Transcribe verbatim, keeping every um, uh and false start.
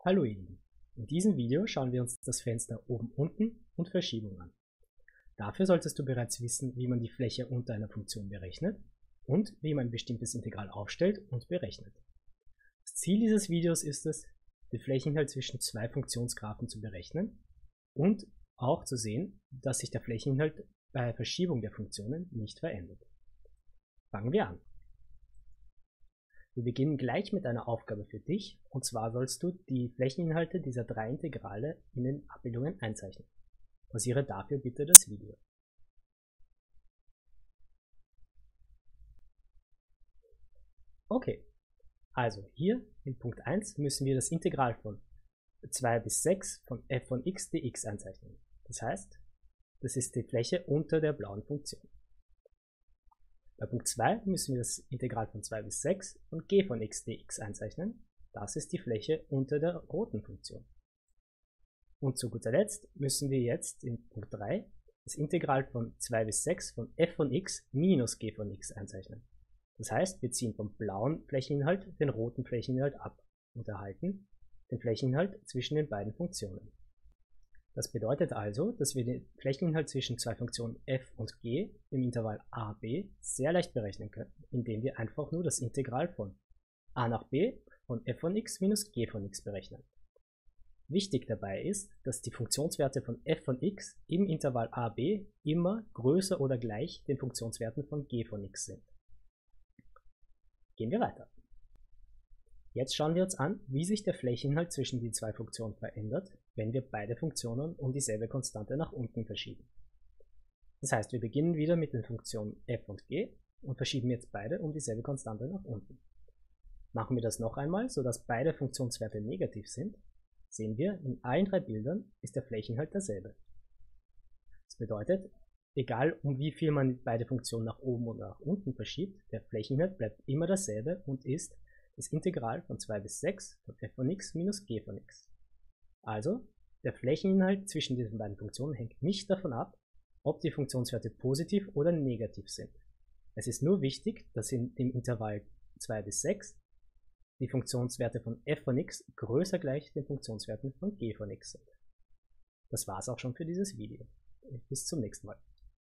Hallo ihr Lieben, in diesem Video schauen wir uns das Fenster oben, unten und Verschiebung an. Dafür solltest du bereits wissen, wie man die Fläche unter einer Funktion berechnet und wie man ein bestimmtes Integral aufstellt und berechnet. Das Ziel dieses Videos ist es, den Flächeninhalt zwischen zwei Funktionsgraphen zu berechnen und auch zu sehen, dass sich der Flächeninhalt bei Verschiebung der Funktionen nicht verändert. Fangen wir an. Wir beginnen gleich mit einer Aufgabe für dich, und zwar sollst du die Flächeninhalte dieser drei Integrale in den Abbildungen einzeichnen. Pausiere dafür bitte das Video. Okay, also hier in Punkt eins müssen wir das Integral von zwei bis sechs von f von x dx einzeichnen. Das heißt, das ist die Fläche unter der blauen Funktion. Bei Punkt zwei müssen wir das Integral von zwei bis sechs von g von x dx einzeichnen. Das ist die Fläche unter der roten Funktion. Und zu guter Letzt müssen wir jetzt in Punkt drei das Integral von zwei bis sechs von f von x minus g von x einzeichnen. Das heißt, wir ziehen vom blauen Flächeninhalt den roten Flächeninhalt ab und erhalten den Flächeninhalt zwischen den beiden Funktionen. Das bedeutet also, dass wir den Flächeninhalt zwischen zwei Funktionen f und g im Intervall a b sehr leicht berechnen können, indem wir einfach nur das Integral von a nach b von f von x minus g von x berechnen. Wichtig dabei ist, dass die Funktionswerte von f von x im Intervall a b immer größer oder gleich den Funktionswerten von g von x sind. Gehen wir weiter. Jetzt schauen wir uns an, wie sich der Flächeninhalt zwischen den zwei Funktionen verändert, wenn wir beide Funktionen um dieselbe Konstante nach unten verschieben. Das heißt, wir beginnen wieder mit den Funktionen f und g und verschieben jetzt beide um dieselbe Konstante nach unten. Machen wir das noch einmal, sodass beide Funktionswerte negativ sind, sehen wir, in allen drei Bildern ist der Flächeninhalt derselbe. Das bedeutet, egal um wie viel man beide Funktionen nach oben oder nach unten verschiebt, der Flächeninhalt bleibt immer dasselbe und ist das Integral von zwei bis sechs von f von x minus g von x. Also, der Flächeninhalt zwischen diesen beiden Funktionen hängt nicht davon ab, ob die Funktionswerte positiv oder negativ sind. Es ist nur wichtig, dass in dem Intervall zwei bis sechs die Funktionswerte von f von x größer gleich den Funktionswerten von g von x sind. Das war's auch schon für dieses Video. Bis zum nächsten Mal.